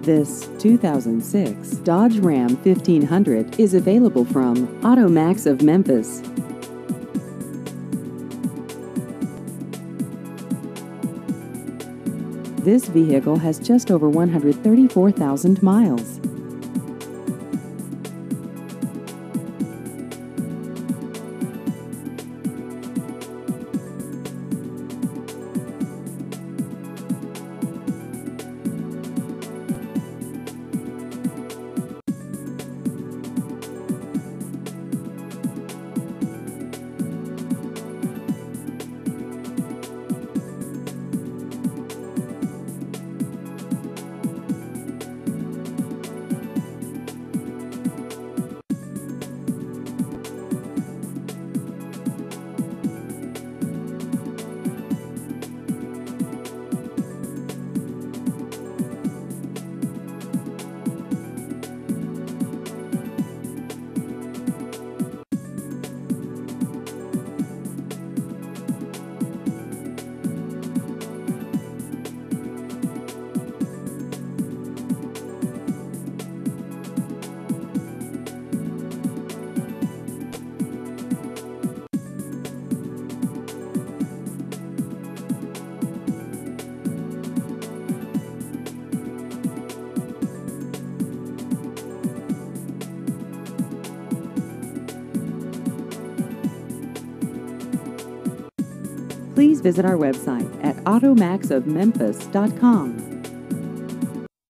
This 2006 Dodge Ram 1500 is available from AutoMax of Memphis. This vehicle has just over 134,000 miles. Please visit our website at automaxofmemphis.com.